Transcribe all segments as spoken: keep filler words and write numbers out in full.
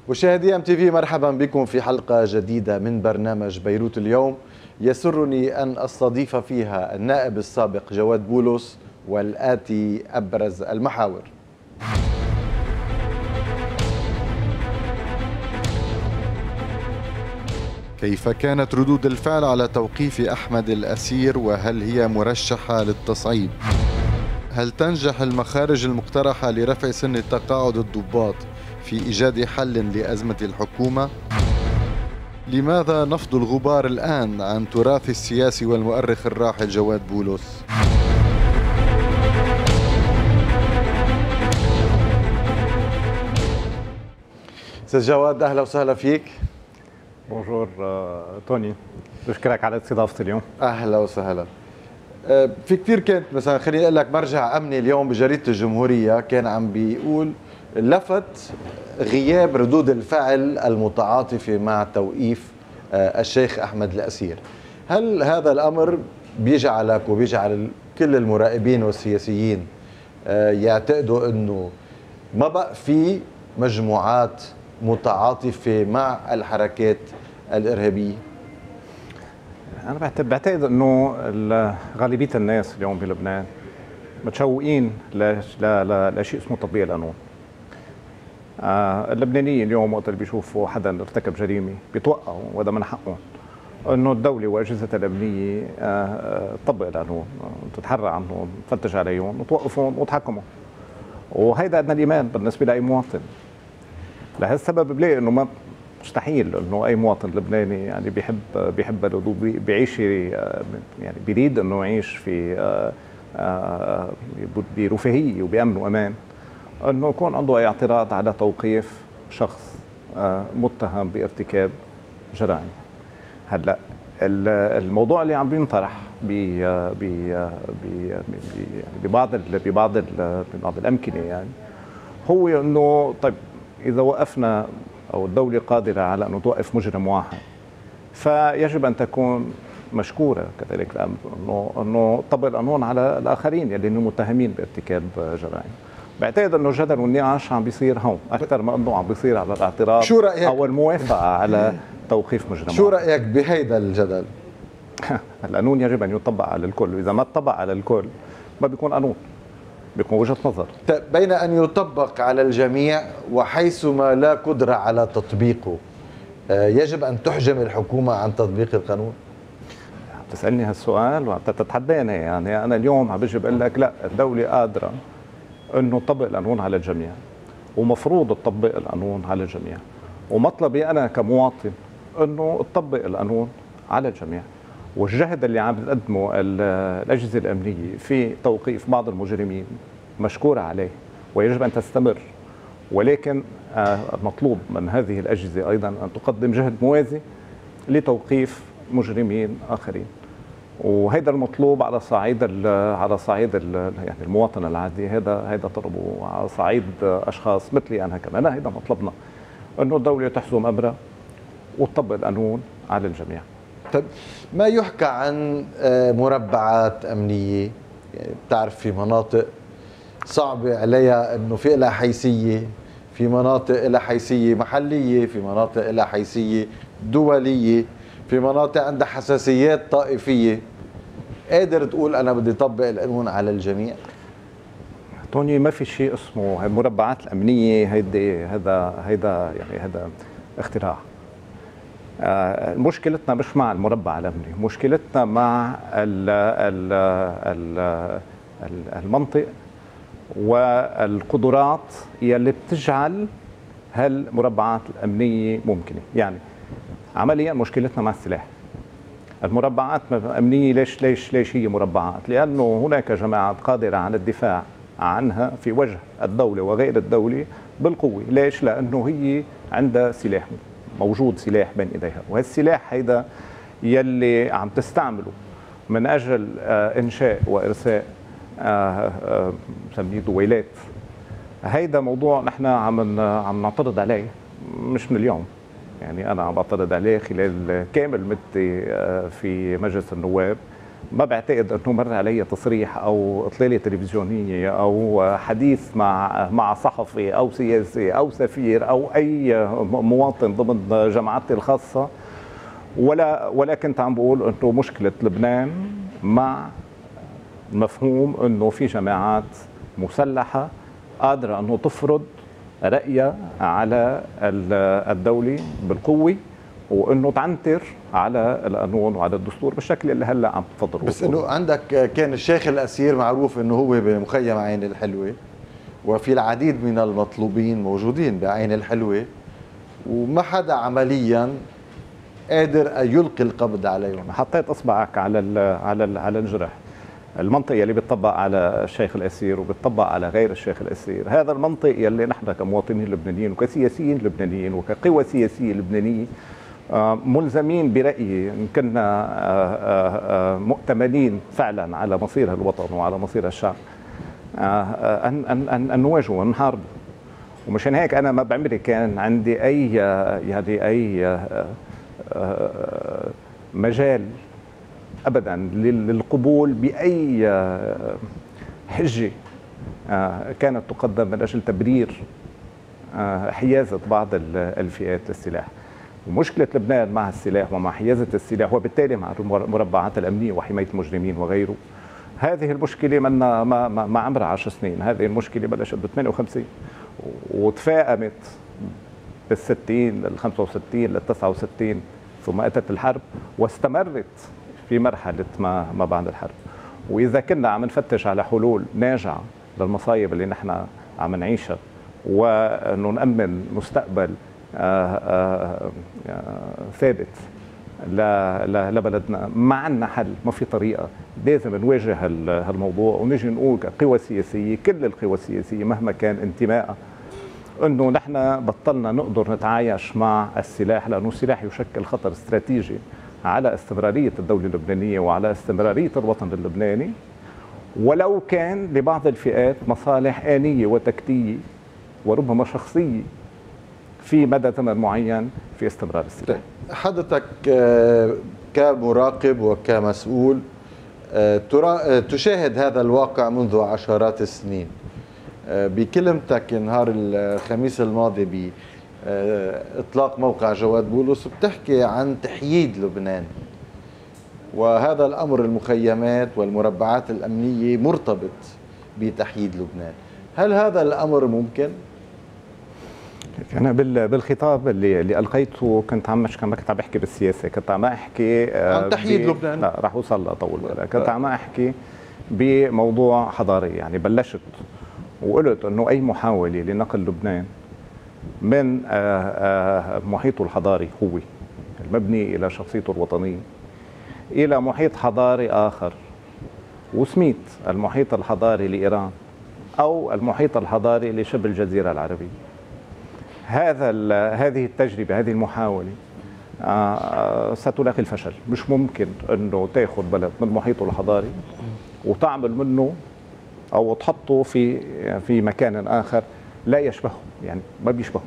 مشاهدي ام تي في، مرحبا بكم في حلقة جديدة من برنامج بيروت اليوم. يسرني أن أستضيف فيها النائب السابق جواد بولس والآتي أبرز المحاور. كيف كانت ردود الفعل على توقيف أحمد الأسير، وهل هي مرشحة للتصعيد؟ هل تنجح المخارج المقترحة لرفع سن التقاعد الضباط في إيجاد حل لأزمة الحكومة؟ لماذا نفض الغبار الآن عن تراث السياسي والمؤرخ الراحل جواد بولس؟ أستاذ جواد، أهلا وسهلا فيك. بونجور توني، بشكرك على استضافتي اليوم. أهلا وسهلا. في كثير كانت مثلا، خليني أقول لك، مرجع أمني اليوم بجريدة الجمهورية كان عم بيقول لفت غياب ردود الفعل المتعاطفة مع توقيف الشيخ أحمد الأسير. هل هذا الأمر بيجعلك وبيجعل كل المراقبين والسياسيين يعتقدوا أنه ما بقى في مجموعات متعاطفة مع الحركات الإرهابية؟ أنا بعتقد أنه غالبية الناس اليوم بلبنان متشوقين لشيء اسمه تطبيق القانون. آه اللبنانيين اليوم وقت اللي بيشوفوا حدا ارتكب جريمه بيتوقعوا، وهذا من حقهم، انه الدوله واجهزتها الامنيه آه تطبق القانون، تتحرى عنهم، تفتش عليهم وتوقفهم وتحكمهم. وهيدا عندنا الايمان بالنسبه لاي مواطن. لهالسبب بلاقي انه ما مستحيل انه اي مواطن لبناني يعني بيحب بيحب بلده، بيعيش يعني بيريد انه يعيش في آه آه برفاهيه وبامن وامان، انه يكون عنده اي اعتراض على توقيف شخص متهم بارتكاب جرائم. هلا الموضوع اللي عم بينطرح ببعض ببعض ببعض الامكنه يعني هو انه طيب اذا وقفنا او الدوله قادره على انه توقف مجرم واحد، فيجب ان تكون مشكوره كذلك انه انه طبق القانون على الاخرين يلي متهمين بارتكاب جرائم. بعتقد انه الجدل والنقاش عم بيصير هون اكثر ما انه عم بيصير على الاعتراض شو رأيك؟ او الموافقه على توقيف مجرم. شو رايك بهيدا الجدل؟ القانون يجب ان يطبق على الكل، واذا ما طبق على الكل ما بيكون قانون، بيكون وجهه نظر. بين ان يطبق على الجميع وحيثما لا قدره على تطبيقه، يجب ان تحجم الحكومه عن تطبيق القانون؟ بتسالني هالسؤال وتتحداني يعني. انا اليوم عم بجي بقول لك لا، الدوله قادره انه تطبق القانون على الجميع، ومفروض تطبق القانون على الجميع، ومطلبي انا كمواطن انه تطبق القانون على الجميع. والجهد اللي عم بتقدمه الاجهزه الامنيه في توقيف بعض المجرمين مشكور عليه ويجب ان تستمر، ولكن مطلوب من هذه الاجهزه ايضا ان تقدم جهد موازي لتوقيف مجرمين اخرين. وهذا المطلوب على صعيد على صعيد يعني المواطن العادي، هذا هذا طلبه على صعيد اشخاص مثلي انا كمان، هذا مطلبنا، انه الدوله تحزم امرها وتطبق القانون على الجميع. طيب، ما يحكى عن مربعات امنيه، يعني بتعرف في مناطق صعبه عليها انه في لها حيثيه، في مناطق لها حيثيه محليه، في مناطق لها حيثيه دوليه، في مناطق عندها حساسيات طائفيه. قادر تقول انا بدي اطبق القانون على الجميع؟ توني، ما في شيء اسمه المربعات الامنيه، هيدي هذا هيدا يعني هذا اختراع. آه مشكلتنا مش مع المربع الامني، مشكلتنا مع ال ال ال المنطق والقدرات يلي بتجعل هالمربعات الامنيه ممكنه. يعني عمليا مشكلتنا مع السلاح. المربعات الامنيه ليش ليش ليش هي مربعات؟ لانه هناك جماعات قادره على الدفاع عنها في وجه الدوله وغير الدوله بالقوه. ليش؟ لانه هي عندها سلاح، موجود سلاح بين ايديها، وهالسلاح هيدا يلي عم تستعمله من اجل انشاء وارساء بنسميه دويلات. هيدا موضوع نحن عم عم نعترض عليه مش من اليوم، يعني انا عم بعترض عليه خلال كامل مدتي في مجلس النواب ما بعتقد انه مر علي تصريح او اطلاله تلفزيونيه او حديث مع مع صحفي او سياسي او سفير او اي مواطن ضمن جماعتي الخاصه، ولا ولا كنت عم بقول انه مشكله لبنان مع مفهوم انه في جماعات مسلحه قادره انه تفرض رأيها على الدولة بالقوة، وانه تعنتر على القانون وعلى الدستور بالشكل اللي هلا عم تفضلوا. بس انه عندك كان الشيخ الاسير معروف انه هو بمخيم عين الحلوه، وفي العديد من المطلوبين موجودين بعين الحلوه، وما حدا عمليا قادر ان يلقي القبض عليهم. حطيت اصبعك على ال على ال على الجرح. المنطق اللي بيطبق على الشيخ الاسير وبيطبق على غير الشيخ الاسير، هذا المنطق يلي نحن كمواطنين لبنانيين وكسياسيين لبنانيين وكقوى سياسيه لبنانيه ملزمين برايي ان كنا مؤتمنين فعلا على مصير الوطن وعلى مصير الشعب ان ان ان, أن نواجهه ونحاربه. ومشان هيك انا ما بعمري كان عندي اي يعني اي مجال ابدا للقبول باي حجه كانت تقدم من اجل تبرير حيازه بعض الفئات للسلاح. ومشكله لبنان مع السلاح ومع حيازه السلاح وبالتالي مع المربعات الامنيه وحمايه المجرمين وغيره، هذه المشكله منا ما ما عمرها عشر سنين، هذه المشكله بلشت ب ثمانية وخمسين وتفاقمت بالستين لل خمسة وستين لل تسعة وستين، ثم اتت الحرب واستمرت في مرحله ما ما بعد الحرب. واذا كنا عم نفتش على حلول ناجعه للمصايب اللي نحن عم نعيشها وانه نامن مستقبل آآ آآ ثابت لبلدنا، ما عندنا حل، ما في طريقه، لازم نواجه هالموضوع ونجي نقول كقوى سياسيه، كل القوى السياسيه مهما كان انتمائها، انه نحن بطلنا نقدر نتعايش مع السلاح، لانه السلاح يشكل خطر استراتيجي على استمراريه الدوله اللبنانيه وعلى استمراريه الوطن اللبناني، ولو كان لبعض الفئات مصالح آنية وتكتيكية وربما شخصيه في مدى زمن معين في استمرار السلاح. حضرتك كمراقب وكمسؤول تشاهد هذا الواقع منذ عشرات السنين. بكلمتك نهار الخميس الماضي بإطلاق موقع جواد بولس بتحكي عن تحييد لبنان، وهذا الأمر المخيمات والمربعات الأمنية مرتبط بتحييد لبنان. هل هذا الأمر ممكن؟ أنا بالخطاب اللي اللي ألقيته كنت عم مش كنت عم بحكي بالسياسة، كنت عم أحكي عن تحييد لبنان. لا راح أوصل لأطول بالك، كنت عم أحكي بموضوع حضاري. يعني بلشت وقلت إنه أي محاولة لنقل لبنان من محيطه الحضاري هو المبني إلى شخصيته الوطنية إلى محيط حضاري آخر، وسميت المحيط الحضاري لإيران أو المحيط الحضاري لشبه الجزيرة العربية، هذا هذه التجربة، هذه المحاولة ستلاقي الفشل. مش ممكن أنه تأخذ بلد من محيطه الحضاري وتعمل منه أو تحطه في في مكان آخر لا يشبهه، يعني ما بيشبهه.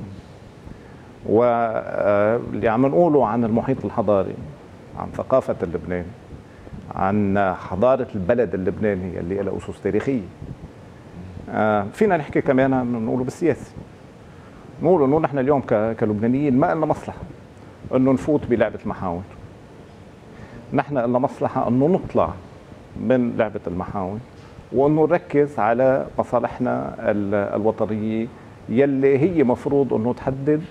واللي عم نقوله عن المحيط الحضاري، عن ثقافة اللبنان، عن حضارة البلد اللبناني اللي لها أسس تاريخية، فينا نحكي كمان نقوله بالسياسة. نقول انه نحن اليوم كلبنانيين ما لنا مصلحه انه نفوت بلعبه المحاور. نحن لنا مصلحه انه نطلع من لعبه المحاور وانه نركز على مصالحنا الوطنيه يلي هي مفروض انه تحدد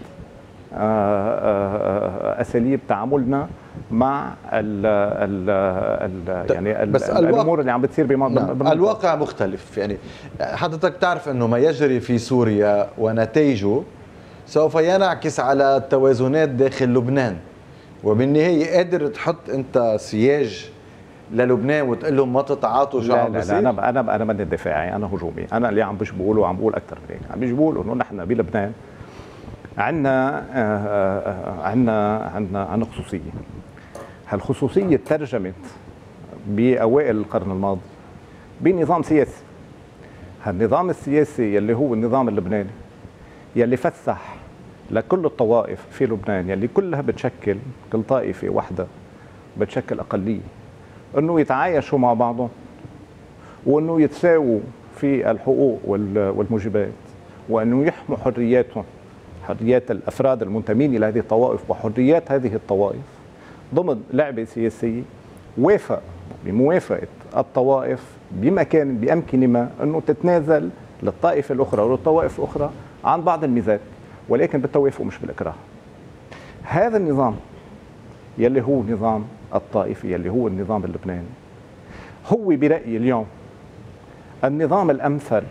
اساليب تعاملنا مع ال ال ال يعني ال بس الامور اللي عم بتصير بمنطقة. الواقع مختلف. يعني حضرتك تعرف انه ما يجري في سوريا ونتائجه سوف ينعكس على التوازنات داخل لبنان، وبالنهايه قادر تحط انت سياج للبنان وتقول لهم ما تتعاطوا شو عم بيصير؟ لا لا انا انا انا ماني دفاعي، انا هجومي. انا اللي عم بش بقوله عم بقول اكثر من هيك، عم بيجي بقول انه نحن بلبنان عندنا عندنا عندنا عندنا خصوصيه. هالخصوصيه ترجمت باوائل القرن الماضي بنظام سياسي. هالنظام السياسي يلي هو النظام اللبناني يلي فسح لكل الطوائف في لبنان، يلي كلها بتشكل، كل طائفه وحده بتشكل اقليه، انه يتعايشوا مع بعضهم، وانه يتساووا في الحقوق والموجبات، وانه يحموا حرياتهم، حريات الافراد المنتمين الى هذه الطوائف وحريات هذه الطوائف ضمن لعبه سياسيه. وافق بموافقه الطوائف بمكان بامكن ما انه تتنازل للطائفه الاخرى وللطوائف الاخرى عن بعض الميزات، ولكن بالتوافق مش بالاكراه. هذا النظام يلي هو نظام الطائفي، يلي هو النظام اللبناني، هو برايي اليوم النظام الامثل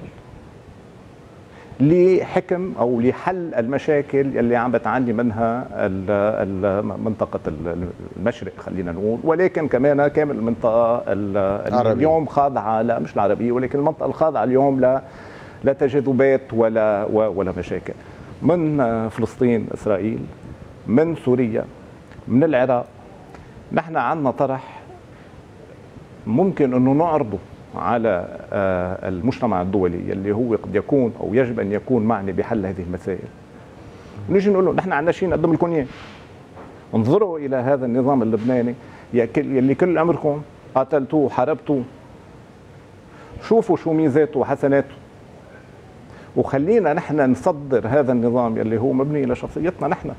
لحكم او لحل المشاكل اللي عم بتعاني منها منطقه المشرق خلينا نقول، ولكن كمان كامل المنطقه اللي اليوم خاضعه، لا مش العربيه، ولكن المنطقه الخاضعه اليوم لا لا تجاذبات ولا ولا مشاكل، من فلسطين، اسرائيل، من سوريا، من العراق. نحن عندنا طرح ممكن انه نعرضه على المجتمع الدولي اللي هو قد يكون او يجب ان يكون معني بحل هذه المسائل. نيجي نقول له نحن عندنا شيء نقدم لكم اياه. انظروا الى هذا النظام اللبناني يلي كل عمركم قاتلتوه وحاربتوه. شوفوا شو ميزاته وحسناته. وخلينا نحن نصدر هذا النظام يلي هو مبني لشخصيتنا نحن.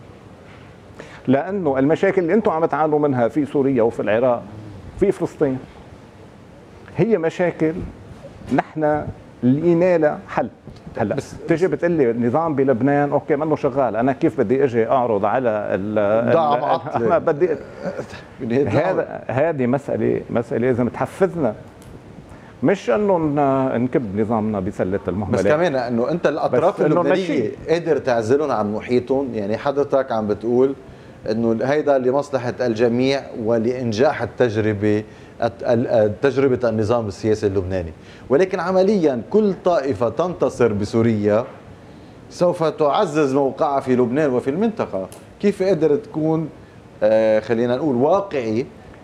لانه المشاكل اللي انتم عم تعانوا منها في سوريا وفي العراق في فلسطين هي مشاكل نحن لقينا لها حل. هلا بس تجي بتقول لي النظام بلبنان اوكي منه شغال، انا كيف بدي اجي اعرض على ال دعم عطل بدي هذا هذه مساله مساله لازم تحفزنا، مش انه نكب نظامنا بسله المهملات. بس كمان انه انت الاطراف اللبنانيه قادر تعزلهم عن محيطهم. يعني حضرتك عم بتقول انه هيدا لمصلحه الجميع ولانجاح التجربه تجربة النظام السياسي اللبناني، ولكن عمليا كل طائفة تنتصر بسوريا سوف تعزز موقعها في لبنان وفي المنطقة. كيف قدرت تكون آه خلينا نقول واقعي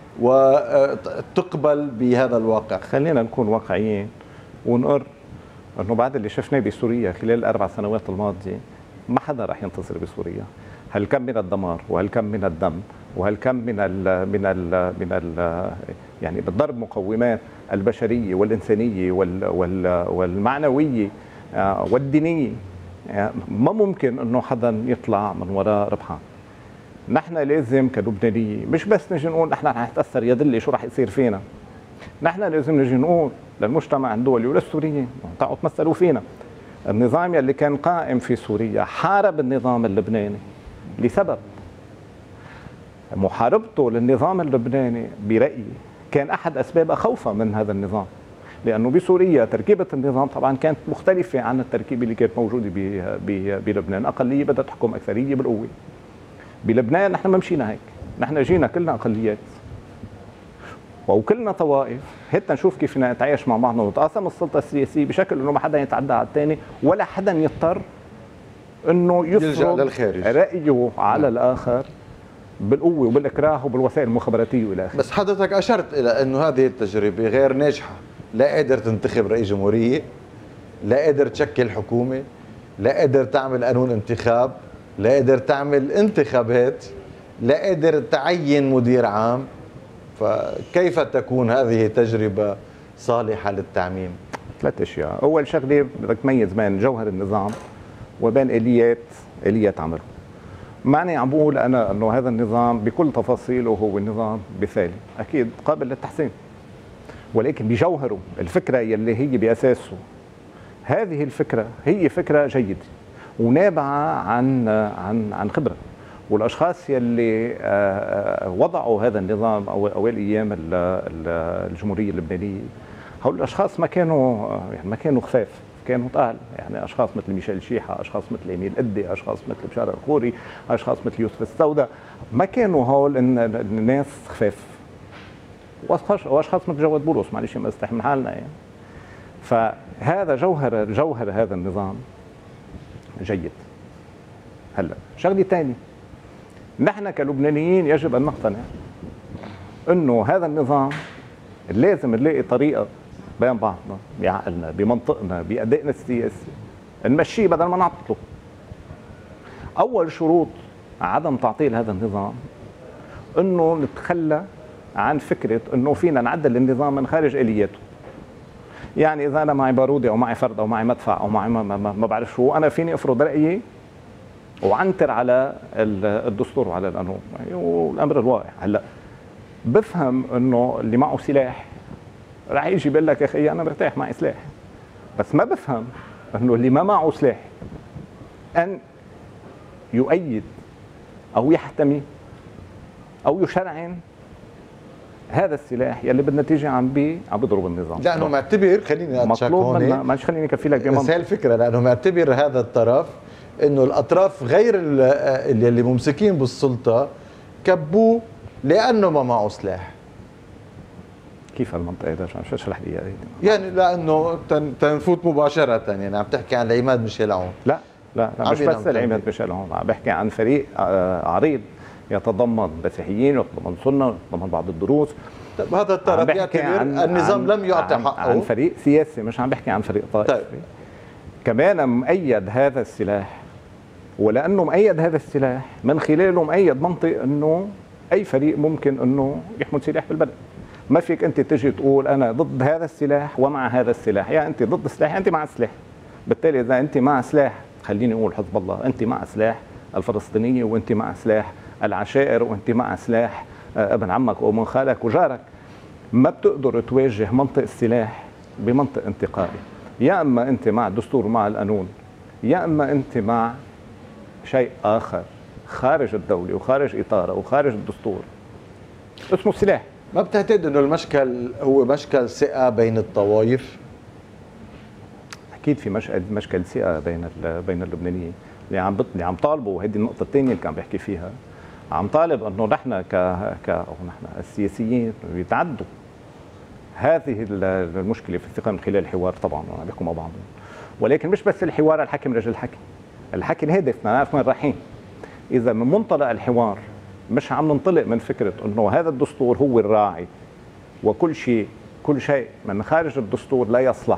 وتقبل بهذا الواقع؟ خلينا نكون واقعيين ونقر انه بعد اللي شفناه بسوريا خلال الاربع سنوات الماضية ما حدا راح ينتصر بسوريا. هالكم من الدمار وهالكم من الدم وهالكم من ال من ال من ال يعني بالضرب مقومات البشريه والانسانيه وال وال والمعنويه والدينيه، ما ممكن انه حدا يطلع من وراء ربحان. نحن لازم كلبنانيه مش بس نجي نقول نحن رح نتاثر يا دلي شو رح يصير فينا، نحن لازم نجي نقول للمجتمع الدولي وللسوريين تعالوا تمثلوا فينا. النظام اللي كان قائم في سوريا حارب النظام اللبناني لسبب. محاربته للنظام اللبناني برأيي كان أحد أسباب خوفه من هذا النظام، لأنه بسوريا تركيبة النظام طبعا كانت مختلفة عن التركيبة اللي كانت موجودة بلبنان. أقلية بدها تحكم أكثرية بالقوة. بلبنان نحن ما مشينا هيك، نحن جينا كلنا أقليات وكلنا طوائف حتى نشوف كيف نتعايش مع بعضنا ونتقاسم السلطة السياسية بشكل إنه ما حدا يتعدى على الثاني ولا حدا يضطر إنه يفرض رأيه على الآخر بالقوة وبالإكراه وبالوسائل المخابراتية وإلى آخره. بس حضرتك أشرت إلى أنه هذه التجربة غير ناجحة، لا قادر تنتخب رئيس جمهورية، لا قادر تشكل حكومة، لا قادر تعمل قانون انتخاب، لا قادر تعمل انتخابات، لا قادر تعين مدير عام. فكيف تكون هذه تجربة صالحة للتعميم؟ ثلاث أشياء. أول شغلة بدك تميز بين جوهر النظام وبين آليات آليات عمله. معني عم بقول أنا أنه هذا النظام بكل تفاصيله هو نظام مثالي، أكيد قابل للتحسين، ولكن بجوهره الفكرة يلي هي بأساسه هذه الفكرة هي فكرة جيدة ونابعة عن عن عن خبرة. والأشخاص يلي وضعوا هذا النظام أوائل أيام الجمهورية اللبنانية هؤلاء الأشخاص ما كانوا يعني ما كانوا خفاف، كانوا طال. يعني اشخاص مثل ميشيل شيحه، اشخاص مثل اميل قدي، اشخاص مثل بشار الخوري، اشخاص مثل يوسف السوداء، ما كانوا هول الناس خفاف. واشخاص مثل جواد بولس معلش ما استحمل حالنا يعني. فهذا جوهر جوهر هذا النظام جيد. هلا شغله ثانيه، نحن كلبنانيين يجب ان نقتنع انه هذا النظام لازم نلاقي طريقه بين بعضنا بعقلنا بمنطقنا بأدائنا السياسي نمشيه بدل ما نعطله. أول شروط عدم تعطيل هذا النظام إنه نتخلى عن فكره انه فينا نعدل النظام من خارج الياته. يعني اذا انا معي بارودي او معي فرد او معي مدفع او معي ما, ما, ما بعرف شو، انا فيني افرض رايي وعنتر على الدستور وعلى القانون، والامر الواقع. هلا بفهم انه اللي معه سلاح راح يجي بيقول لك يا اخي انا مرتاح معي سلاح، بس ما بفهم انه اللي ما معه سلاح ان يؤيد او يحتمي او يشرعن هذا السلاح يلي بالنتيجه عم بي عم بيضرب النظام. لانه معتبر، خليني اتشك هون، معلش خليني اكفي لك بس هي الفكره، لانه معتبر هذا الطرف انه الاطراف غير اللي, اللي ممسكين بالسلطه كبوه لانه ما معه سلاح. كيف المنطقه هذا؟ شو اشرح لي اياها؟ يعني لانه تنفوت مباشره، يعني عم تحكي عن العماد ميشيل عون. لا لا, لا مش بس العماد ميشيل عون، عم بحكي عن فريق عريض يتضمن مسيحيين ويتضمن سنه ويتضمن بعض الدروز. طيب هذا الطرف يعتبر النظام لم يعطي حقه، عن فريق سياسي، مش عم بحكي عن فريق طائفي. طيب. كمان مؤيد هذا السلاح، ولانه مؤيد هذا السلاح من خلاله مؤيد منطق انه اي فريق ممكن انه يحمل سلاح بالبلد. ما فيك انت تجي تقول انا ضد هذا السلاح ومع هذا السلاح، يا انت ضد السلاح انت مع السلاح. بالتالي اذا انت مع سلاح، خليني اقول حزب الله، انت مع سلاح الفلسطينيه وانت مع سلاح العشائر وانت مع سلاح ابن عمك وابن خالك وجارك، ما بتقدر تواجه منطق السلاح بمنطق انتقائي. يا اما انت مع الدستور ومع القانون، يا اما انت مع شيء اخر خارج الدوله وخارج اطاره وخارج الدستور اسمه السلاح. ما بتعتقد انه المشكل هو مشكل ثقه بين الطوائف؟ اكيد في مشكل مشكل ثقه بين بين اللبنانيين. اللي عم اللي عم طالبوا، وهذه النقطه الثانيه اللي كان بحكي فيها، عم طالب انه نحن ك ك او نحن السياسيين يتعدوا هذه المشكله في الثقه من خلال الحوار طبعا، وعم بيحكوا مع بعضهم، ولكن مش بس الحوار، الحكي من رجل الحكي. الحكي الهدف، ما نعرف وين رايحين. اذا من منطلق الحوار مش عم ننطلق من فكره انه هذا الدستور هو الراعي وكل شيء كل شيء من خارج الدستور لا يصلح،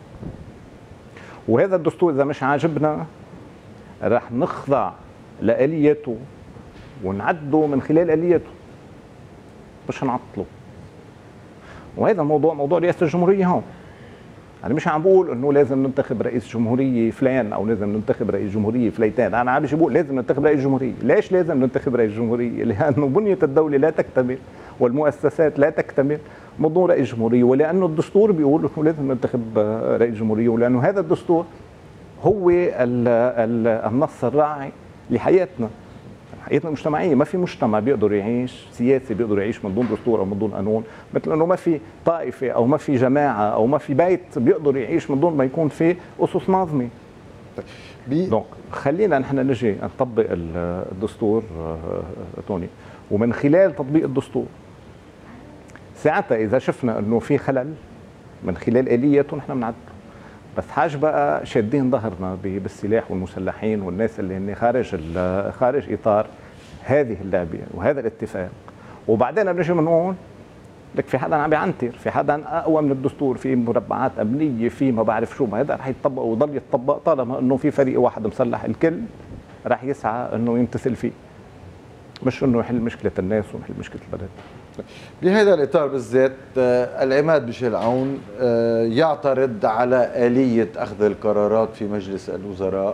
وهذا الدستور اذا مش عاجبنا رح نخضع لآليته ونعده من خلال آليته، مش هنعطله. وهذا الموضوع موضوع رئاسة الجمهورية هون. أنا مش عم بقول إنه لازم ننتخب رئيس جمهورية فلان أو لازم ننتخب رئيس جمهورية فليتان، أنا عم بقول لازم ننتخب رئيس جمهورية. ليش لازم ننتخب رئيس جمهورية؟ لأنه بنية الدولة لا تكتمل والمؤسسات لا تكتمل بدون رئيس جمهورية، ولأنه الدستور بيقول إنه لازم ننتخب رئيس جمهورية، ولأنه هذا الدستور هو النص الراعي لحياتنا، حياتنا المجتمعيه. ما في مجتمع بيقدر يعيش سياسي بيقدر يعيش من دون دستور او من دون قانون، مثل انه ما في طائفه او ما في جماعه او ما في بيت بيقدر يعيش من دون ما يكون في اسس ناظمه. دونك خلينا نحن نجي نطبق الدستور توني، ومن خلال تطبيق الدستور ساعتها اذا شفنا انه في خلل من خلال اليته نحن بنعدله. بس حاج بقى شادين ظهرنا بالسلاح والمسلحين والناس اللي هن خارج خارج اطار هذه اللعبه وهذا الاتفاق، وبعدين بنجي بنقول لك في حدا عم بيعنتر، في حدا اقوى من الدستور، في مربعات امنيه، في ما بعرف شو، ما هذا رح يتطبق ويضل يتطبق طالما انه في فريق واحد مسلح، الكل رح يسعى انه يمتثل فيه، مش انه يحل مشكله الناس ويحل مشكله البلد. بهذا الاطار بالذات العماد ميشيل عون يعترض على آلية اخذ القرارات في مجلس الوزراء،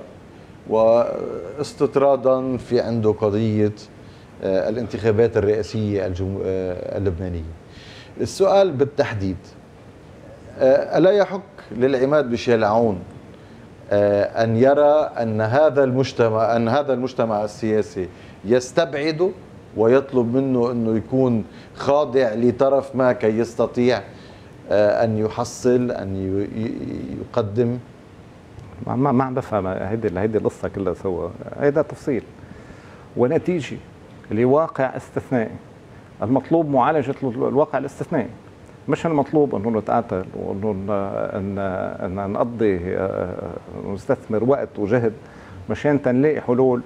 واستطرادا في عنده قضية الانتخابات الرئاسية اللبنانية. السؤال بالتحديد، ألا يحق للعماد ميشيل عون أن يرى أن هذا المجتمع أن هذا المجتمع السياسي يستبعده ويطلب منه أنه يكون خاضع لطرف ما كي يستطيع أن يحصل أن يقدم؟ ما ما عم بفهم هيدي هيدي القصة كلها سوا، هيدا تفصيل ونتيجة لواقع استثنائي. المطلوب معالجة الواقع الاستثنائي، مش المطلوب انه نتقاتل وانه ان ان نقضي نستثمر وقت وجهد مشان تنلاقي حلول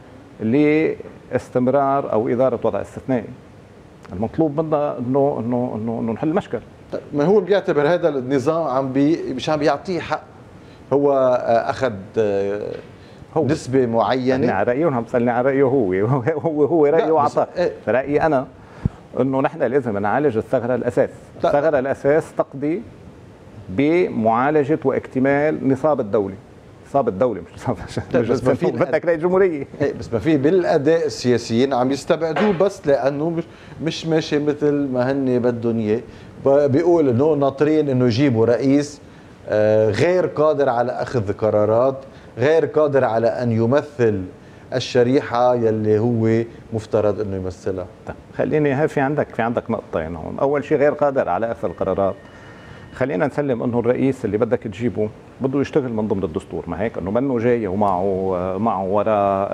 لاستمرار او اداره وضع استثنائي. المطلوب منا انه انه انه انه نحل المشكل. ما هو بيعتبر هذا النظام عم بي مش عم بيعطيه حق، هو اخذ هو نسبه معينه. على رايه، عم تسالني على رايه هو هو هو رايه وعطاه. رايي انا انه نحن لازم نعالج الثغره الاساس، الثغره الاساس تقضي بمعالجه واكتمال نصاب الدوله، نصاب الدوله مش نصاب بس ما في بدك رئيس جمهوريه، بس ما في بالاداء السياسيين عم يستبعدوه بس لانه مش مش ماشي مثل ما هن بدهم اياه. بيقول انه ناطرين انه يجيبوا رئيس غير قادر على اخذ قرارات، غير قادر على ان يمثل الشريحه يلي هو مفترض انه يمثلها. طيب خليني هي في عندك في عندك نقطتين هون، اول شيء غير قادر على اخذ القرارات. خلينا نسلم انه الرئيس اللي بدك تجيبه بده يشتغل من ضمن الدستور، ما هيك انه منه جاي ومعه معه وراء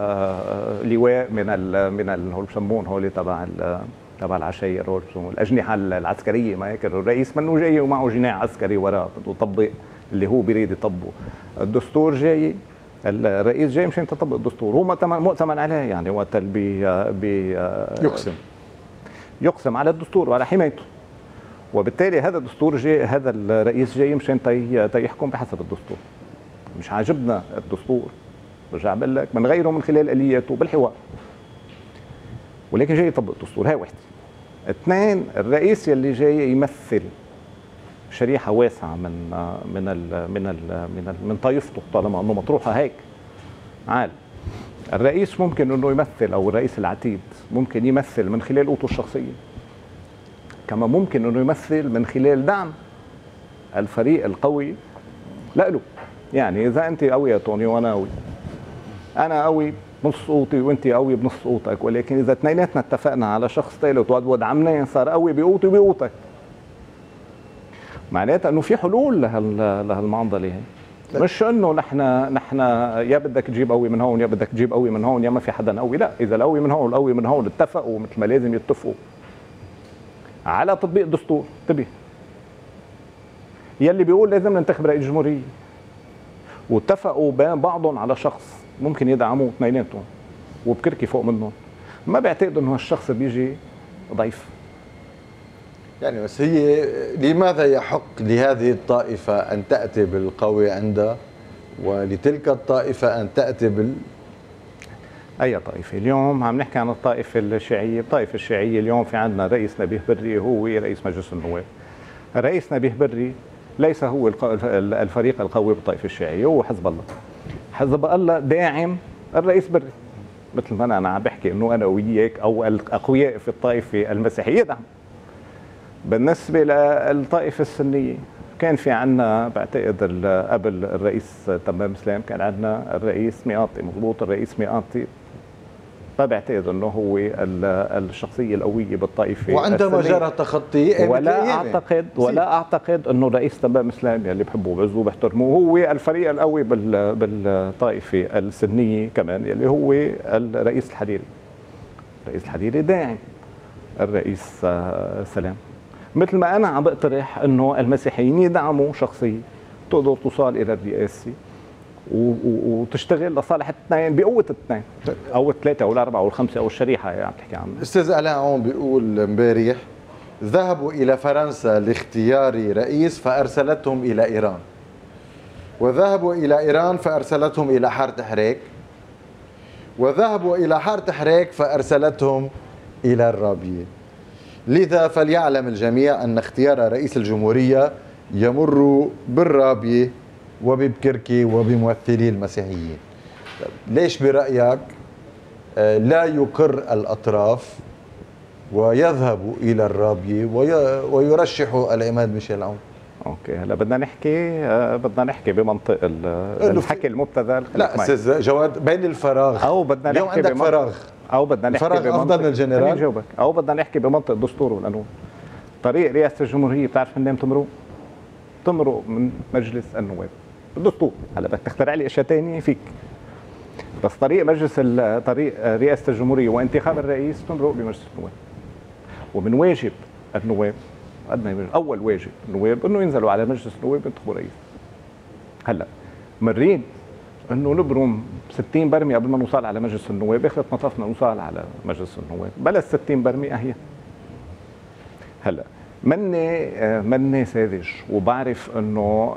لواء من ال من ال هو بسموهم هول تبع تبع العشاير، هول الاجنحه العسكريه، ما هيك الرئيس منه جاي ومعه جناح عسكري وراه بده يطبق اللي هو بيريد يطبقه. الدستور جاي، الرئيس جاي مشان تطبق الدستور، هو مؤتمن عليه، يعني وقت اللي بي يقسم يقسم على الدستور وعلى حمايته، وبالتالي هذا الدستور جاي، هذا الرئيس جاي مشان يحكم بحسب الدستور. مش عاجبنا الدستور برجع بقول لك بنغيره من خلال الياته بالحوار، ولكن جاي يطبق الدستور. هاي وحده. اثنين، الرئيس يلي جاي يمثل شريحه واسعه من من ال من ال من ال من طائفته، طالما انه مطروحه هيك عال. الرئيس ممكن انه يمثل، او الرئيس العتيد ممكن يمثل من خلال قوته الشخصيه، كما ممكن انه يمثل من خلال دعم الفريق القوي له. يعني اذا انت قوي يا توني وانا قوي، انا قوي بنص قوتي وانت قوي بنص قوتك، ولكن اذا اثنيناتنا اتفقنا على شخص ثالث ودعمناه صار قوي بقوتي وبقوتك، معناتها انه في حلول لهالمعضله هي. مش انه نحن نحن يا بدك تجيب قوي من هون يا بدك تجيب قوي من هون يا ما في حدا قوي، لا، اذا القوي من هون والقوي من هون اتفقوا مثل ما لازم يتفقوا على تطبيق الدستور، انتبه، يلي بيقول لازم ننتخب رئيس جمهوريه واتفقوا بين بعضهم على شخص ممكن يدعموه اثنيناتهم وبكركي فوق منهم، ما بعتقد انه هالشخص بيجي ضعيف. يعني بس هي لماذا يحق لهذه الطائفة أن تأتي بالقوي عندها ولتلك الطائفة أن تأتي بال أي طائفة؟ اليوم عم نحكي عن الطائفة الشيعية، الطائفة الشيعية اليوم في عندنا رئيس نبيه بري هو رئيس مجلس النواب. الرئيس نبيه بري ليس هو الفريق القوي بالطائفة الشيعية، هو حزب الله. حزب الله داعم الرئيس بري، مثل ما أنا عم بحكي إنه أنا وياك أو الأقوياء في الطائفة المسيحية دعم. بالنسبة للطائفة السنية كان في عنا بعتقد قبل الرئيس تمام اسلام كان عندنا الرئيس ميقاطي، مضبوط، الرئيس ميقاطي فبعتقد انه هو الشخصيه القويه بالطائفه، وعندما جرى تخطي ولا اعتقد ولا اعتقد انه الرئيس تمام اسلام يلي بحبه بعزه وبحترمه هو الفريق القوي بالطائفه السنيه كمان، يلي هو الرئيس الحريري. الرئيس الحريري داعم الرئيس سلام، مثل ما انا عم بقترح انه المسيحيين يدعموا شخصيه تقدر توصل الى الرئاسه وتشتغل لصالح الاثنين بقوه الاثنين او الثلاثه او الاربعه او الخمسه او الشريحه اللي عم تحكي عنها. استاذ علاء عون بيقول امبارح ذهبوا الى فرنسا لاختيار رئيس فارسلتهم الى ايران، وذهبوا الى ايران فارسلتهم الى حاره حريك، وذهبوا الى حاره حريك فارسلتهم الى الرابيه. لذا فليعلم الجميع أن اختيار رئيس الجمهورية يمر بالرابية وببكركي وبممثلي المسيحيين. ليش برأيك لا يقر الأطراف ويذهبوا إلى الرابية ويرشحوا العماد ميشيل عون؟ اوكي، هلا بدنا نحكي بدنا نحكي بمنطق الحكي المبتذل. لا استاذ جواد، بين الفراغ او بدنا نحكي اليوم عندك فراغ او بدنا نحكي الفراغ افضل من الجنرال، جاوبك، او بدنا نحكي بمنطق الدستور والقانون. طريق رئاسه الجمهوريه بتعرف من وين تمرق؟ تمرق من مجلس النواب بالدستور. هلا بدك تخترع لي اشياء ثانيه فيك، بس طريق مجلس طريق رئاسه الجمهوريه وانتخاب الرئيس تمرق بمجلس النواب. ومن واجب النواب اول واجب النواب انه ينزلوا على مجلس النواب ينتخبوا رئيس. هلا مريد انه نبرم ستين برمي قبل ما نوصل على مجلس النواب، اخر مطافنا نوصل على مجلس النواب بلا ستين برمي اهي. هلا مني مني ساذج، وبعرف انه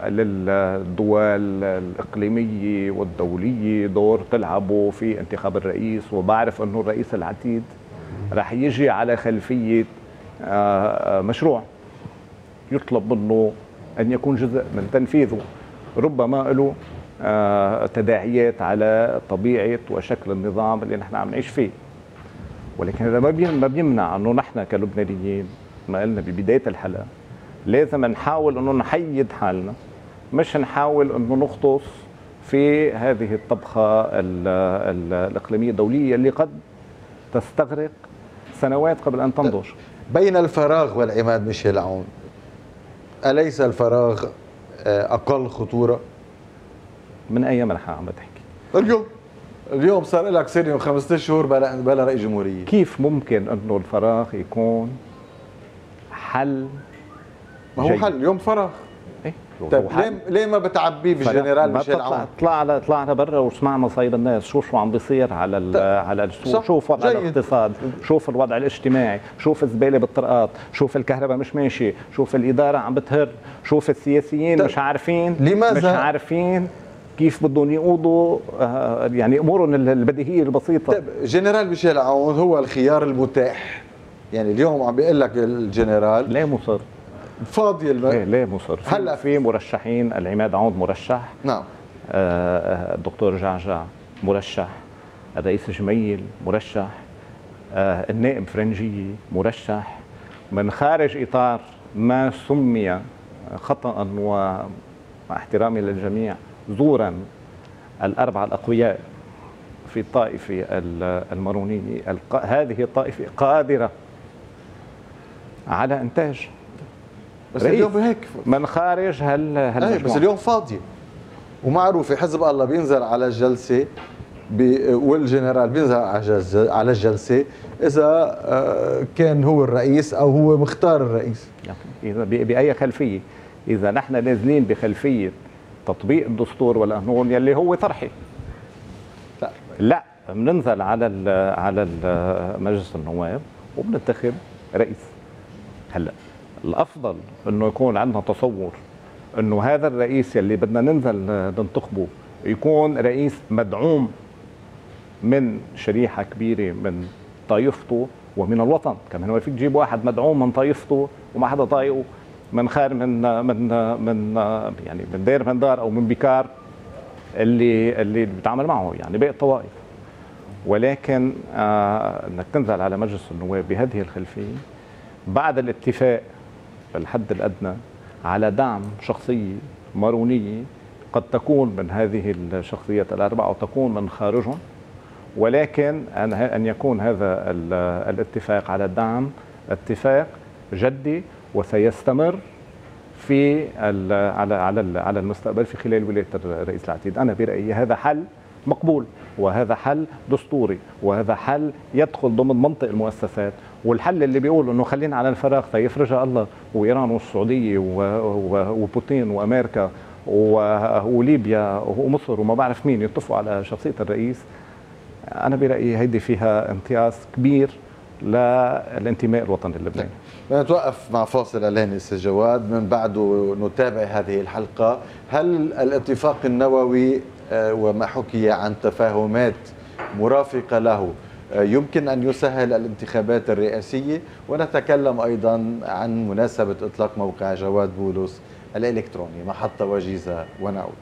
للدول الاقليميه والدوليه دور تلعبوا في انتخاب الرئيس، وبعرف انه الرئيس العتيد رح يجي على خلفية مشروع يطلب منه أن يكون جزء من تنفيذه، ربما له تداعيات على طبيعة وشكل النظام اللي نحن عم نعيش فيه. ولكن هذا ما بيمنع أنه نحن كلبنانيين ما قلنا ببداية الحلقة لازم نحاول أنه نحيد حالنا، مش نحاول أنه نغطس في هذه الطبخة ال ال الإقليمية الدولية اللي قد تستغرق سنوات قبل أن تنضج. بين الفراغ والعماد ميشيل عون، أليس الفراغ أقل خطورة؟ من أي منحى عم بتحكي؟ اليوم اليوم صار لك سنة وخمسة شهور بلا بلا رئيس جمهورية. كيف ممكن أنه الفراغ يكون حل؟ ما هو حل اليوم فراغ. إيه؟ طيب ليه ليه ما بتعبيه بالجنرال ميشيل عون؟ طلعنا طلعنا برا وسمعنا صيد الناس، شوف شو عم بيصير على ال على السوق، شوف وضع الاقتصاد، شوف الوضع الاجتماعي، شوف الزباله بالطرقات، شوف الكهرباء مش ماشي، شوف الاداره عم بتهر، شوف السياسيين طيب. مش عارفين لماذا مش عارفين كيف بدهم يقودوا يعني امورهم البديهيه البسيطه. طيب جنرال ميشيل عون هو الخيار المتاح، يعني اليوم عم بيقول لك الجنرال ليه مصر؟ فاضي الم... ليه ليه مصر؟ هلا في مرشحين، العماد عون مرشح، نعم، آه الدكتور جعجع مرشح، الرئيس جميل مرشح، آه النائب فرنجي مرشح، من خارج اطار ما سمي خطأ ومع احترامي للجميع زورا الاربعه الاقوياء في الطائفه المارونيه. هذه الطائفه قادره على انتاج بس اليوم هيك من خارج هال هالمجموعة. بس اليوم فاضية ومعروفة، حزب الله بينزل على الجلسة بي والجنرال بينزل على الجلسة إذا كان هو الرئيس أو هو مختار الرئيس. إذا بأي خلفية؟ إذا نحن نازلين بخلفية تطبيق الدستور والقانون يلي هو طرحي، لا لا بننزل على ال على ال مجلس النواب وبننتخب رئيس. هلا الافضل انه يكون عندنا تصور انه هذا الرئيس يلي بدنا ننزل ننتخبه يكون رئيس مدعوم من شريحه كبيره من طائفته ومن الوطن. كمان ما فيك تجيب واحد مدعوم من طائفته وما حدا طايقه من خارج من من من يعني من دير من دار او من بكار اللي اللي بيتعامل معه يعني باقي الطوائف. ولكن آه انك تنزل على مجلس النواب بهذه الخلفيه بعد الاتفاق الحد الأدنى على دعم شخصية مارونية قد تكون من هذه الشخصيات الأربعة وتكون من خارجهم، ولكن أن يكون هذا الاتفاق على الدعم اتفاق جدي وسيستمر في على على على المستقبل في خلال ولاية الرئيس العتيد. أنا برأيي هذا حل مقبول، وهذا حل دستوري، وهذا حل يدخل ضمن منطق المؤسسات. والحل اللي بيقول انه خلينا على الفراغ فيفرجها الله وايران والسعوديه وبوتين وامريكا وليبيا ومصر وما بعرف مين يتفقوا على شخصيه الرئيس، انا برايي هيدي فيها امتياز كبير للانتماء الوطني اللبناني. نتوقف مع فاصل اعلاني استاذ جواد، من بعده نتابع هذه الحلقه. هل الاتفاق النووي وما حكي عن تفاهمات مرافقه له يمكن أن يسهل الانتخابات الرئاسية؟ ونتكلم أيضا عن مناسبة إطلاق موقع جواد بولس الإلكتروني. محطة وجيزة ونعود.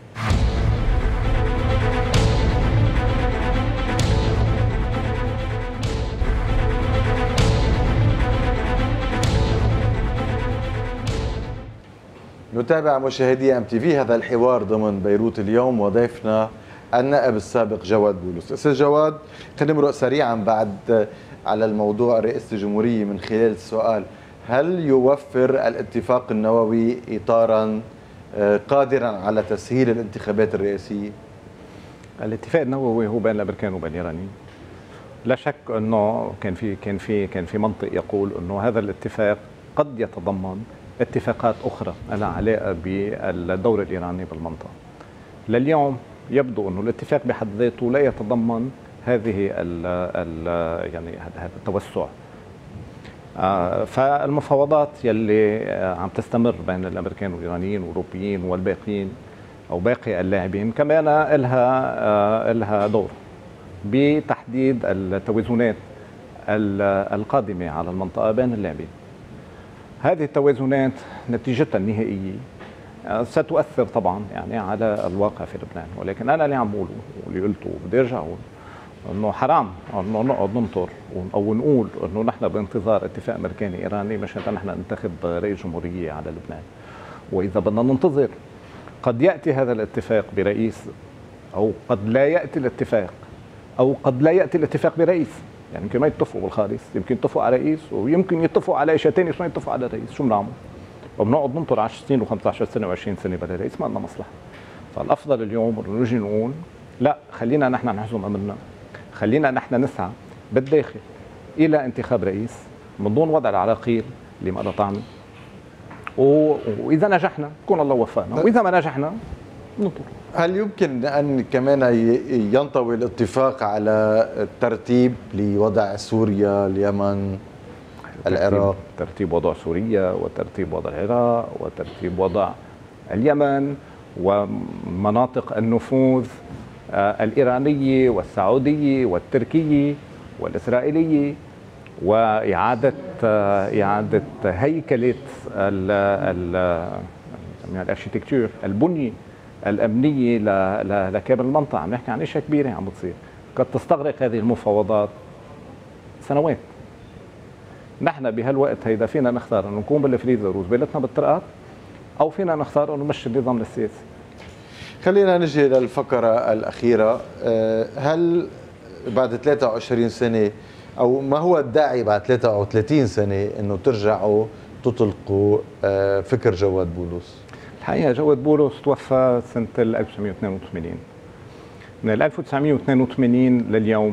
نتابع مشاهدي ام تي في هذا الحوار ضمن بيروت اليوم، وضيفنا النائب السابق جواد بولس. استاذ جواد، خلينا نمرق سريعا بعد على الموضوع رئاسة الجمهورية من خلال السؤال: هل يوفر الاتفاق النووي إطارا قادرا على تسهيل الانتخابات الرئاسية؟ الاتفاق النووي هو بين الامريكان وبين الايرانيين. لا شك انه كان في كان في كان في منطق يقول انه هذا الاتفاق قد يتضمن اتفاقات اخرى لها علاقه بالدور الايراني بالمنطقه. لليوم يبدو انه الاتفاق بحد ذاته لا يتضمن هذه ال ال يعني هذا التوسع. آه فالمفاوضات يلي عم تستمر بين الامريكان والايرانيين والاوروبيين والباقيين او باقي اللاعبين كمان لها آه لها دور بتحديد التوازنات القادمة على المنطقة بين اللاعبين. هذه التوازنات نتيجتها النهائية ستؤثر طبعا يعني على الواقع في لبنان، ولكن أنا اللي عم بقوله واللي قلته بدي أرجع أقول إنه حرام إنه نقعد ننطر أو نقول إنه نحن بانتظار اتفاق أمريكاني إيراني مشان نحن ننتخب رئيس جمهورية على لبنان. وإذا بدنا ننتظر قد يأتي هذا الاتفاق برئيس، أو قد لا يأتي الاتفاق، أو قد لا يأتي الاتفاق برئيس. يعني يمكن ما يتفقوا بالخالص، يمكن يتفقوا على رئيس ويمكن يتفقوا على شيء ثاني بس ما يتفقوا على رئيس. شو بنعمل؟ وبنقعد ننطر عشر سنين وخمسة عشر سنة وعشرين سنة بلا رئيس، ما لنا مصلحة. فالأفضل اليوم إنه نجي نقول لا، خلينا نحن نحزم أمرنا، خلينا نحن نسعى بالداخل إلى انتخاب رئيس من دون وضع العراقيل اللي ما لها طعمة. وإذا نجحنا كون الله وفقنا، وإذا ما نجحنا ننطر. هل يمكن أن كمان ينطوي الاتفاق على الترتيب لوضع سوريا، اليمن، العراق؟ ترتيب وضع سوريا وترتيب وضع العراق وترتيب وضع اليمن ومناطق النفوذ الإيرانية والسعودية والتركية والإسرائيلية، وإعادة إعادة هيكلة الاركيتكتور البنية الأمنية لكامل المنطقة. عم نحكي عن أشياء كبيرة عم بتصير قد تستغرق هذه المفاوضات سنوات. نحن بهالوقت هيدا فينا نختار انه نكون بالفريزر وزبالتنا بالطرقات، او فينا نختار انه نمشي النظام السياسي. خلينا نجي للفقرة الأخيرة. هل بعد ثلاثة وعشرين سنة، أو ما هو الداعي بعد ثلاثة وثلاثين سنة أنه ترجعوا تطلقوا فكر جواد بولس؟ الحقيقة جواد بولس توفى سنة ألف وتسعمئة واثنين وثمانين. من ألف وتسعمئة واثنين وثمانين لليوم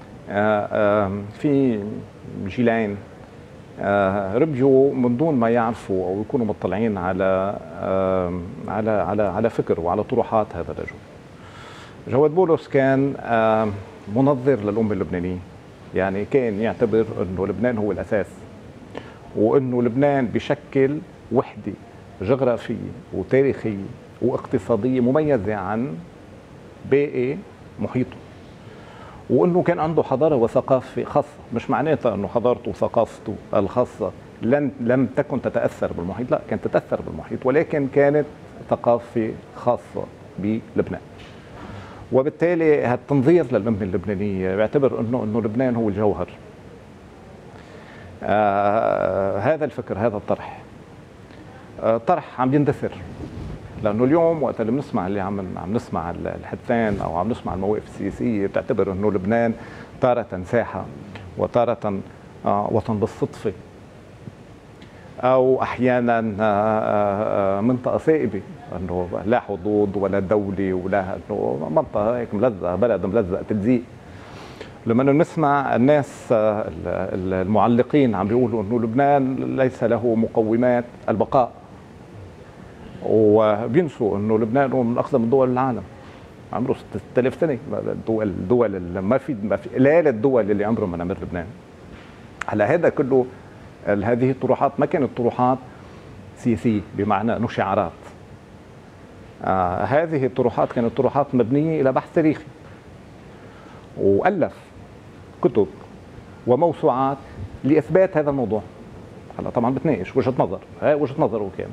في جيلين ربجوا من دون ما يعرفوا او يكونوا مطلعين على على على على فكر وعلى طروحات هذا الرجل. جواد بولس كان منظر للأمة اللبنانية، يعني كان يعتبر انه لبنان هو الاساس، وانه لبنان بشكل وحده جغرافيه وتاريخيه واقتصاديه مميزه عن باقي محيطه، وانه كان عنده حضاره وثقافه خاصه. مش معناتها انه حضارته وثقافته الخاصه لن لم تكن تتاثر بالمحيط، لا، كانت تتاثر بالمحيط، ولكن كانت ثقافه خاصه بلبنان. وبالتالي هالتنظير للأمة اللبنانية بيعتبر انه انه لبنان هو الجوهر. آه هذا الفكر، هذا الطرح آه طرح عم يندثر، لانه اليوم وقت اللي بنسمع اللي عم عم نسمع الحدثان او عم نسمع المواقف السياسيه بتعتبر انه لبنان تارة ساحه وتارة آه وطن بالصدفه، او احيانا آه منطقه سائبه، انه لا حدود ولا دوله ولا انه منطقه هيك ملزقه، بلد ملزق تلزيق. لما نسمع الناس المعلقين عم بيقولوا انه لبنان ليس له مقومات البقاء، وبينسوا انه لبنان هو من اقدم دول العالم، عمره ستة آلاف سنه. الدول الدول ما في ما في قليل الدول اللي عمرهم ما نمر لبنان. على هذا كله هذه الطروحات ما كانت طروحات سياسيه بمعنى انه شعارات. آه هذه الطروحات كانت طروحات مبنيه الى بحث تاريخي، والف كتب وموسوعات لاثبات هذا الموضوع. هلا طبعا بتناقش وجهه نظر، هاي وجهه نظره كان،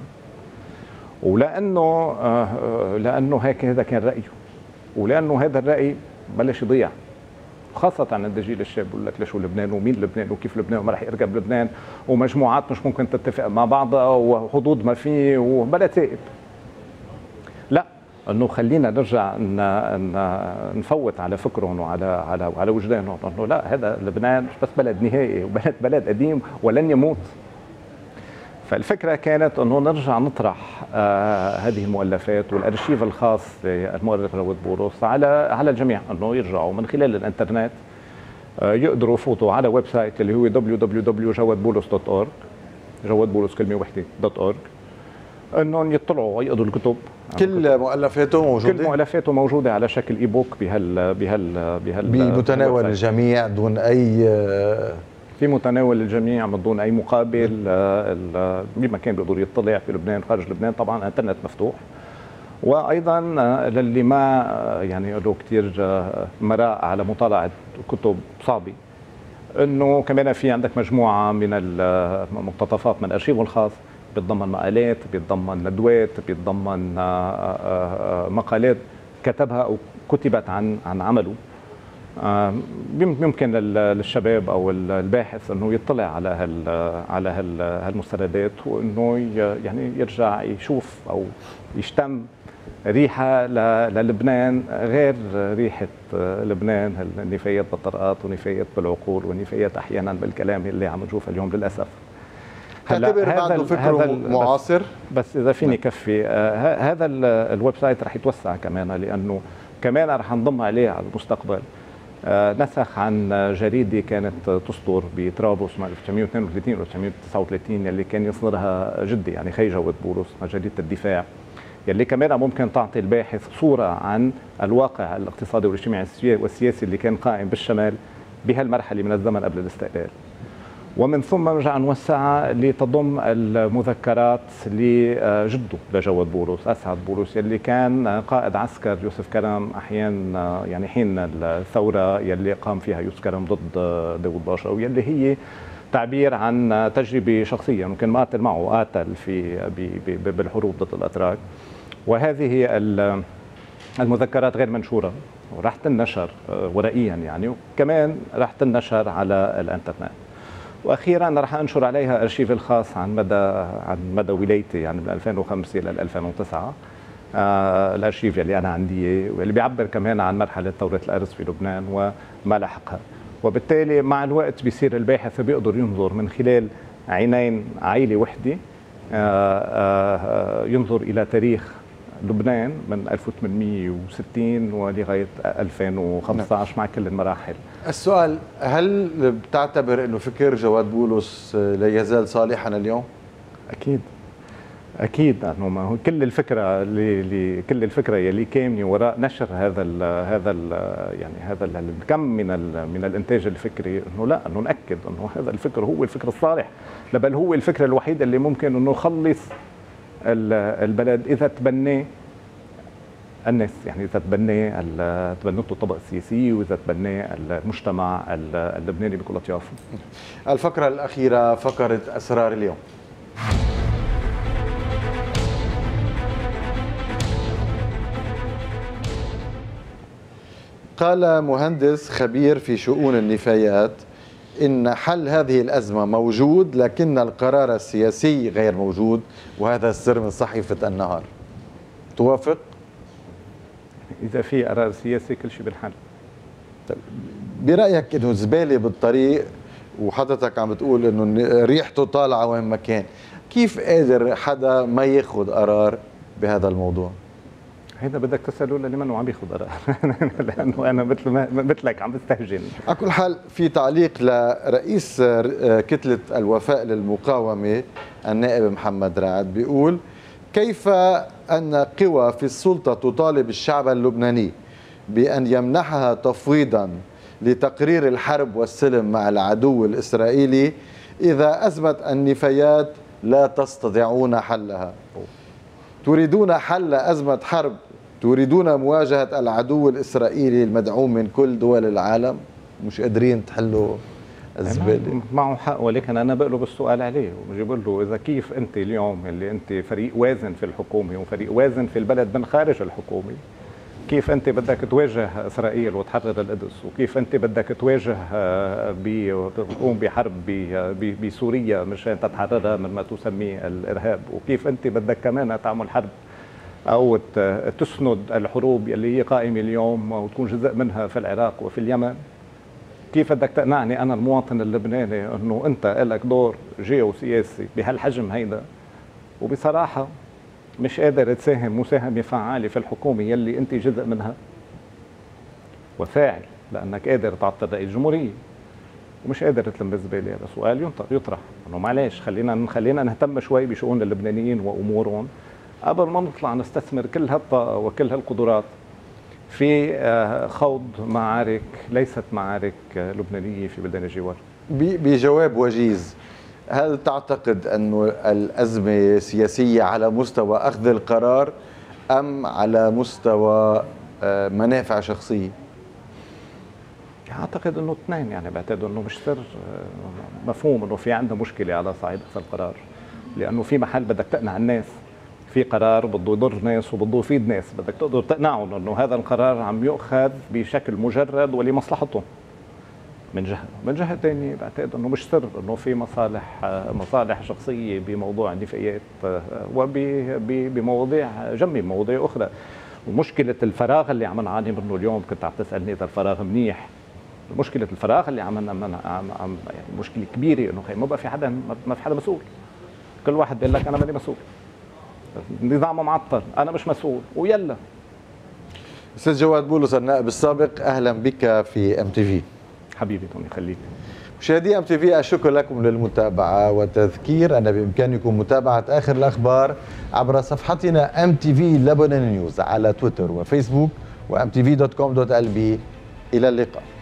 ولانه آه لانه هيك هذا كان رايه، ولانه هذا الراي بلش يضيع، خاصة عند الجيل الشاب. بقول لك لشو لبنان ومين لبنان وكيف لبنان وما رح يرجع بلبنان، ومجموعات مش ممكن تتفق مع بعضها وحدود ما في وبلد سائب. لا، انه خلينا نرجع نفوت على فكرهم وعلى على على وجدانهم، انه لا، هذا لبنان مش بس بلد نهائي، وبلد بلد قديم ولن يموت. فالفكرة كانت انه نرجع نطرح آه هذه المؤلفات والارشيف الخاص بالمؤرخ جواد بولس على على الجميع، انه يرجعوا من خلال الانترنت آه يقدروا يفوتوا على ويب سايت اللي هو دبليو دبليو دبليو دوت جواد بولس دوت أورج، جواد بولس كلمة واحدة دوت أورج، انهم يطلعوا ويقضوا الكتب. كل مؤلفاته موجودة؟ كل مؤلفاته موجودة على شكل اي بوك بهال بهال بهال بمتناول الجميع دون اي في متناول الجميع من دون اي مقابل. بمكان بيقدر يطلع في لبنان خارج لبنان، طبعا الانترنت مفتوح. وايضا للي ما يعني له كثير مراء على مطالعه كتب صعبه، انه كمان في عندك مجموعه من المقتطفات من ارشيفه الخاص، بيتضمن مقالات، بيتضمن ندوات، بيتضمن مقالات كتبها او كتبت عن عن عمله. يمكن للشباب او الباحث انه يطلع على هال على هالمستندات، وانه يعني يرجع يشوف او يشتم ريحه للبنان غير ريحه لبنان، النفايات بالطرقات ونفايات بالعقول ونفايات احيانا بالكلام اللي عم نشوفه اليوم للاسف. تعتبر بعده فكره معاصر؟ بس, بس اذا فيني كفي آه هذا الويب سايت رح يتوسع كمان، لانه كمان رح نضم عليه على المستقبل آه نسخ عن جريده كانت تصدر بطرابلس ألف وتسعمئة واثنين وثلاثين ألف وتسعمئة وتسعة وثلاثين يلي كان يصدرها جدي يعني خي جواد بولس، جريده الدفاع، يلي كمان ممكن تعطي الباحث صوره عن الواقع الاقتصادي والاجتماعي والسياسي اللي كان قائم بالشمال بهالمرحله من الزمن قبل الاستقلال. ومن ثم نرجع نوسعها لتضم المذكرات لجده لجواد بولس، اسعد بولس، يلي كان قائد عسكر يوسف كرم احيان يعني حين الثوره يلي قام فيها يوسف كرم ضد داوود باشا، ويلي هي تعبير عن تجربه شخصيه، ممكن ما قاتل معه، قاتل في بالحروب ضد الاتراك. وهذه المذكرات غير منشوره وراح تنشر ورقيا يعني، وكمان راح تنشر على الانترنت. واخيرا راح انشر عليها ارشيف الخاص عن مدى عن مدى ولايتي يعني من ألفين وخمسة الى ألفين وتسعة، آه الارشيف اللي انا عندي واللي بيعبر كمان عن مرحله ثوره الارز في لبنان وما لحقها. وبالتالي مع الوقت بيصير الباحث بيقدر ينظر من خلال عينين عائله وحده، آه آه ينظر الى تاريخ لبنان من ألف وثمانمئة وستين ولغايه ألفين وخمسة عشر مع كل المراحل. السؤال، هل بتعتبر انه فكر جواد بولس لا يزال صالحا اليوم؟ اكيد اكيد، انه ما هو كل الفكره اللي كل الفكره يلي كامنه وراء نشر هذا ال هذا ال يعني هذا الكم من من الانتاج الفكري، انه لا انه ناكد انه هذا الفكر هو الفكر الصالح، بل هو الفكره الوحيده اللي ممكن انه يخلص البلد اذا تبناه الناس، يعني اذا تبناه تبنته الطبقه السياسيه واذا تبناه المجتمع اللبناني بكل اطيافه. الفقره الاخيره فقره اسرار اليوم. قال مهندس خبير في شؤون النفايات إن حل هذه الأزمة موجود، لكن القرار السياسي غير موجود، وهذا السر من صحيفة النهار. توافق؟ إذا في قرار سياسي كل شيء بالحل. برأيك إنه زبالة بالطريق وحضرتك عم بتقول إنه ريحته طالعة وين ما كان، كيف قادر حدا ما ياخذ قرار بهذا الموضوع؟ هيدا بدك تسأله للي منه عم ياخذ قرار لأنه أنا مثل ما مثلك عم بستهجن. على كل حال في تعليق لرئيس كتلة الوفاء للمقاومة النائب محمد رعد بيقول: كيف أن قوى في السلطة تطالب الشعب اللبناني بأن يمنحها تفويضا لتقرير الحرب والسلم مع العدو الإسرائيلي إذا أزمة النفايات لا تستطيعون حلها؟ تريدون حل أزمة حرب، تريدون مواجهة العدو الإسرائيلي المدعوم من كل دول العالم، مش قادرين تحلوا الزبالة؟ معه حق، ولكن أنا بقلب السؤال عليه وبجيب له: إذا كيف أنت اليوم اللي أنت فريق وازن في الحكومة وفريق وازن في البلد من خارج الحكومة، كيف أنت بدك تواجه إسرائيل وتحرر القدس، وكيف أنت بدك تواجه تقوم بحرب بسوريا مشان تتحررها من ما تسميه الإرهاب، وكيف أنت بدك كمان تعمل حرب أو تسند الحروب اللي هي قائمة اليوم وتكون جزء منها في العراق وفي اليمن؟ كيف بدك تقنعني أنا المواطن اللبناني أنه أنت لك دور جيوسياسي بهالحجم هيدا، وبصراحة مش قادر تساهم مساهمة فعالة في الحكومة يلي أنت جزء منها وفاعل، لأنك قادر تعطل رئيس الجمهورية ومش قادر تلم الزبالة؟ هذا سؤال يطرح انه معلش خلينا خلينا نهتم شوي بشؤون اللبنانيين وامورهم قبل ما نطلع نستثمر كل هالطاقة وكل هالقدرات في خوض معارك ليست معارك لبنانية في بلدان الجوار. بجواب وجيز، هل تعتقد أن الأزمة سياسية على مستوى أخذ القرار أم على مستوى منافع شخصية؟ اعتقد انه اثنين، يعني بعتقد انه مش سر مفهوم انه في عندنا مشكله على صعيد اخذ القرار، لانه في محل بدك تقنع الناس، في قرار بده يضر ناس وبده يفيد ناس، بدك تقدر تقنعهم انه هذا القرار عم يؤخذ بشكل مجرد ولمصلحتهم من جهه، من جهه ثانيه بعتقد انه مش سر انه في مصالح مصالح شخصيه بموضوع النفايات وبمواضيع جنبي مواضيع اخرى. ومشكله الفراغ اللي عم نعاني منه اليوم، كنت عم تسالني اذا الفراغ منيح، مشكله الفراغ اللي عم عم عم يعني مشكله كبيره، انه ما بقى في حدا، ما في حدا مسؤول، كل واحد بيقول لك انا ماني مسؤول، النظام معطل، انا مش مسؤول ويلا. استاذ جواد بولس النائب السابق، اهلا بك في ام تي في. حبيبي توني خليك. مشاهدي ام تي في، الشكر لكم للمتابعه، وتذكير ان بامكانكم متابعه اخر الاخبار عبر صفحتنا ام تي في لبنان نيوز على تويتر وفيسبوك وام تي في دوت كوم دوت ال بي. الى اللقاء.